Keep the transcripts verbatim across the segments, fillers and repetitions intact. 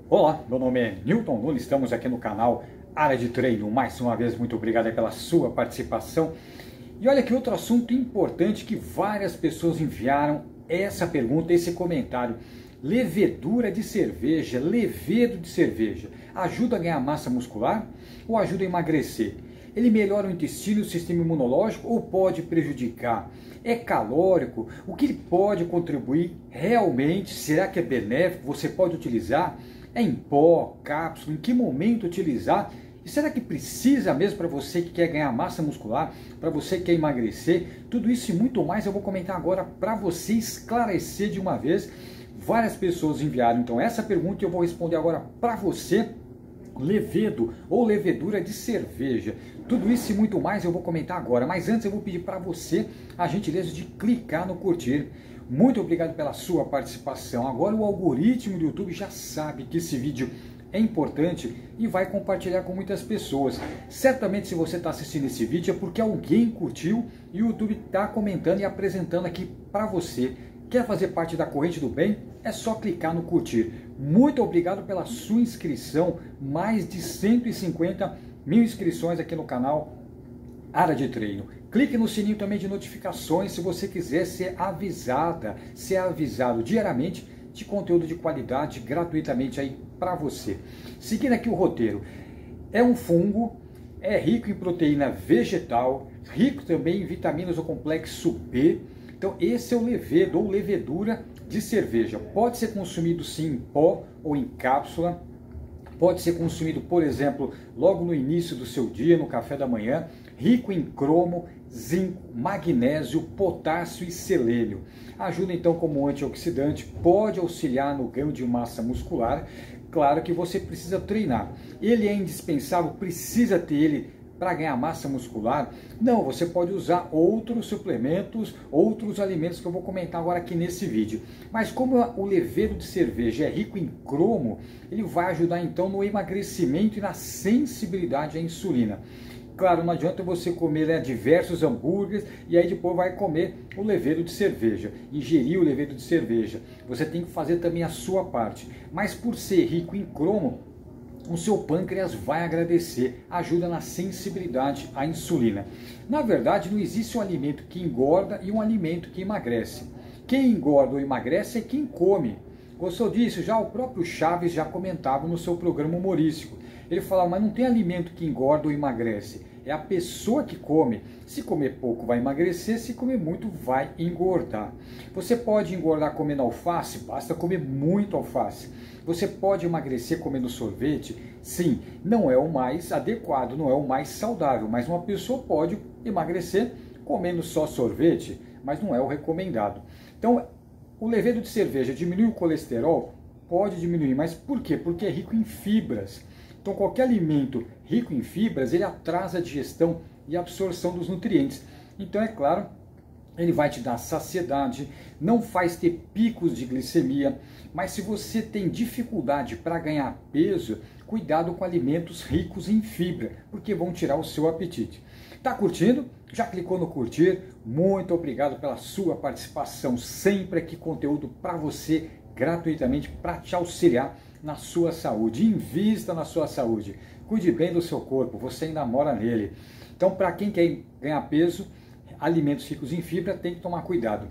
Olá, meu nome é Newton Nunes, estamos aqui no canal Área de Treino. Mais uma vez, muito obrigado pela sua participação. E olha que outro assunto importante que várias pessoas enviaram essa pergunta, esse comentário. Levedura de cerveja, levedo de cerveja, ajuda a ganhar massa muscular ou ajuda a emagrecer? Ele melhora o intestino e o sistema imunológico ou pode prejudicar? É calórico? O que ele pode contribuir realmente? Será que é benéfico? Você pode utilizar? É em pó, cápsula? Em que momento utilizar? E será que precisa mesmo para você que quer ganhar massa muscular, para você que quer emagrecer? Tudo isso e muito mais eu vou comentar agora para você esclarecer de uma vez. Várias pessoas enviaram então essa pergunta e eu vou responder agora para você. Levedo ou levedura de cerveja, tudo isso e muito mais eu vou comentar agora, mas antes eu vou pedir para você a gentileza de clicar no curtir. Muito obrigado pela sua participação. Agora o algoritmo do YouTube já sabe que esse vídeo é importante e vai compartilhar com muitas pessoas. Certamente se você está assistindo esse vídeo é porque alguém curtiu e o YouTube está comentando e apresentando aqui para você. Quer fazer parte da corrente do bem? É só clicar no curtir. Muito obrigado pela sua inscrição. Mais de cento e cinquenta mil inscrições aqui no canal Área de Treino. Clique no sininho também de notificações se você quiser ser avisada, ser avisado diariamente de conteúdo de qualidade gratuitamente aí para você. Seguindo aqui o roteiro. É um fungo, é rico em proteína vegetal, rico também em vitaminas do complexo B. Então esse é o levedo ou levedura de cerveja. Pode ser consumido sim em pó ou em cápsula. Pode ser consumido, por exemplo, logo no início do seu dia, no café da manhã. Rico em cromo, zinco, magnésio, potássio e selênio. Ajuda então como antioxidante, pode auxiliar no ganho de massa muscular. Claro que você precisa treinar. Ele é indispensável, precisa ter ele para ganhar massa muscular? Não, você pode usar outros suplementos, outros alimentos que eu vou comentar agora aqui nesse vídeo. Mas como o levedo de cerveja é rico em cromo, ele vai ajudar então no emagrecimento e na sensibilidade à insulina. Claro, não adianta você comer né, diversos hambúrgueres e aí depois vai comer o levedo de cerveja, ingerir o levedo de cerveja. Você tem que fazer também a sua parte. Mas por ser rico em cromo, o seu pâncreas vai agradecer, ajuda na sensibilidade à insulina. Na verdade, não existe um alimento que engorda e um alimento que emagrece. Quem engorda ou emagrece é quem come. Gostou disso? Já o próprio Chaves já comentava no seu programa humorístico. Ele falava, mas não tem alimento que engorda ou emagrece. É a pessoa que come. Se comer pouco vai emagrecer, se comer muito vai engordar. Você pode engordar comendo alface? Basta comer muito alface. Você pode emagrecer comendo sorvete? Sim, não é o mais adequado, não é o mais saudável, mas uma pessoa pode emagrecer comendo só sorvete, mas não é o recomendado. Então, o levedo de cerveja diminui o colesterol? Pode diminuir, mas por quê? Porque é rico em fibras. Então, qualquer alimento rico em fibras, ele atrasa a digestão e a absorção dos nutrientes. Então, é claro, ele vai te dar saciedade, não faz ter picos de glicemia, mas se você tem dificuldade para ganhar peso, cuidado com alimentos ricos em fibra, porque vão tirar o seu apetite. Tá curtindo? Já clicou no curtir? Muito obrigado pela sua participação, sempre aqui conteúdo para você, gratuitamente, para te auxiliar na sua saúde. Invista na sua saúde, cuide bem do seu corpo, você ainda mora nele. Então, para quem quer ganhar peso, alimentos ricos em fibra tem que tomar cuidado.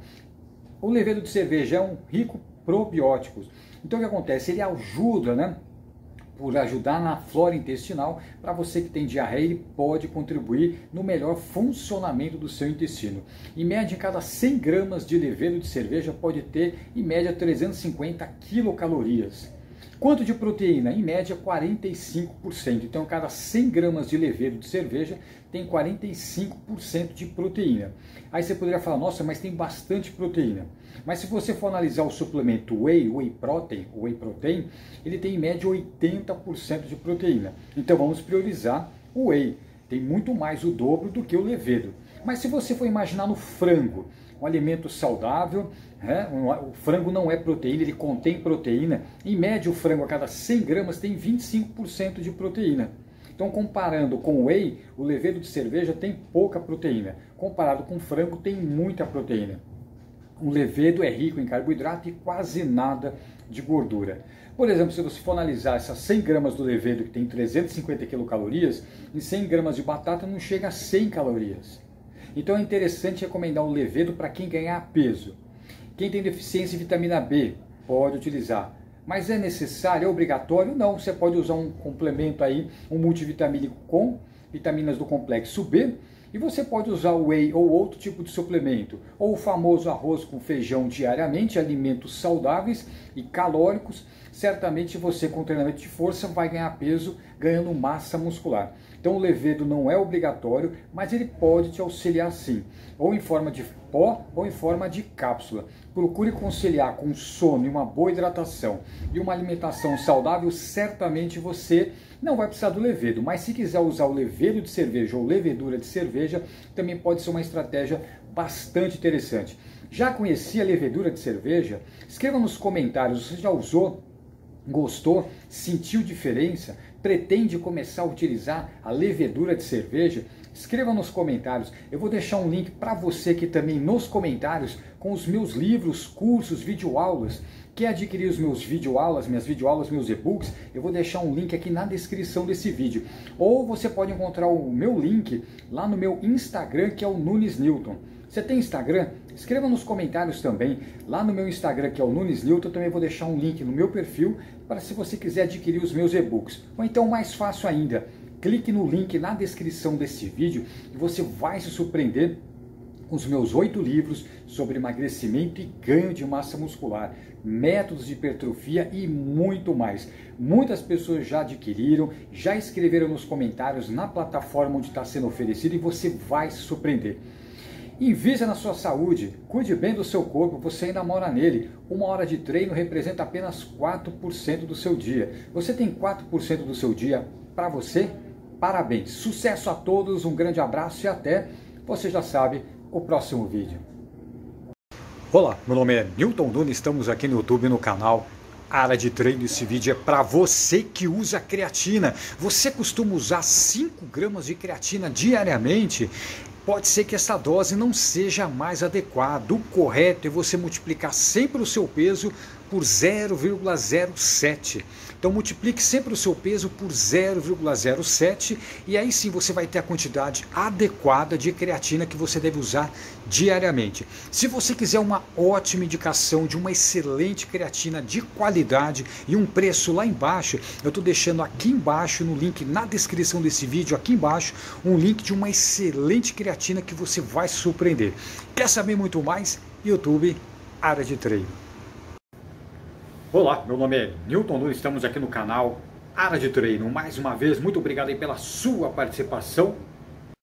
O levedo de cerveja é um rico probióticos. Então o que acontece? Ele ajuda, né? Por ajudar na flora intestinal, para você que tem diarreia, ele pode contribuir no melhor funcionamento do seu intestino. Em média, em cada cem gramas de levedo de cerveja pode ter, em média, trezentos e cinquenta quilocalorias. Quanto de proteína? Em média, quarenta e cinco por cento. Então, cada cem gramas de levedo de cerveja tem quarenta e cinco por cento de proteína. Aí você poderia falar, nossa, mas tem bastante proteína. Mas se você for analisar o suplemento Whey, Whey Protein, Whey Protein, ele tem em média oitenta por cento de proteína. Então, vamos priorizar o Whey. Tem muito mais o dobro do que o levedo. Mas se você for imaginar no frango, um alimento saudável, né? O frango não é proteína, ele contém proteína. Em média, o frango a cada cem gramas tem vinte e cinco por cento de proteína. Então, comparando com o whey, o levedo de cerveja tem pouca proteína. Comparado com o frango, tem muita proteína. O levedo é rico em carboidrato e quase nada de gordura. Por exemplo, se você for analisar essas cem gramas do levedo que tem trezentas e cinquenta quilocalorias, em cem gramas de batata não chega a cem calorias. Então é interessante recomendar o levedo para quem ganhar peso. Quem tem deficiência em vitamina B pode utilizar. Mas é necessário, é obrigatório? Não, você pode usar um complemento aí, um multivitamínico com vitaminas do complexo B, e você pode usar o whey ou outro tipo de suplemento, ou o famoso arroz com feijão diariamente, alimentos saudáveis e calóricos. Certamente você com treinamento de força vai ganhar peso, ganhando massa muscular. Então o levedo não é obrigatório, mas ele pode te auxiliar sim, ou em forma de pó ou em forma de cápsula. Procure conciliar com sono e uma boa hidratação e uma alimentação saudável, certamente você não vai precisar do levedo, mas se quiser usar o levedo de cerveja ou levedura de cerveja, também pode ser uma estratégia bastante interessante. Já conhecia a levedura de cerveja? Escreva nos comentários, você já usou? Gostou? Sentiu diferença? Pretende começar a utilizar a levedura de cerveja? Escreva nos comentários. Eu vou deixar um link para você aqui também nos comentários com os meus livros, cursos, videoaulas. Quer adquirir os meus videoaulas, minhas videoaulas, meus e-books? Eu vou deixar um link aqui na descrição desse vídeo. Ou você pode encontrar o meu link lá no meu Instagram, que é o Nunes Newton. Você tem Instagram? Escreva nos comentários também. Lá no meu Instagram, que é o Nunes Newton, eu também vou deixar um link no meu perfil para se você quiser adquirir os meus e-books. Ou então, mais fácil ainda, clique no link na descrição desse vídeo e você vai se surpreender com os meus oito livros sobre emagrecimento e ganho de massa muscular, métodos de hipertrofia e muito mais. Muitas pessoas já adquiriram, já escreveram nos comentários na plataforma onde está sendo oferecido e você vai se surpreender. Invista na sua saúde, cuide bem do seu corpo, você ainda mora nele. Uma hora de treino representa apenas quatro por cento do seu dia. Você tem quatro por cento do seu dia para você? Parabéns! Sucesso a todos, um grande abraço e até, você já sabe, o próximo vídeo. Olá, meu nome é Newton Nunes, estamos aqui no YouTube no canal Área de Treino. Esse vídeo é para você que usa creatina. Você costuma usar cinco gramas de creatina diariamente? Pode ser que essa dose não seja mais adequada. O correto é você multiplicar sempre o seu peso por zero vírgula zero sete. Então multiplique sempre o seu peso por zero vírgula zero sete e aí sim você vai ter a quantidade adequada de creatina que você deve usar diariamente. Se você quiser uma ótima indicação de uma excelente creatina de qualidade e um preço lá embaixo, eu estou deixando aqui embaixo no link na descrição desse vídeo, aqui embaixo, um link de uma excelente creatina que você vai se surpreender. Quer saber muito mais? YouTube, Área de Treino. Olá, meu nome é Newton Nunes, estamos aqui no canal Área de Treino. Mais uma vez, muito obrigado aí pela sua participação.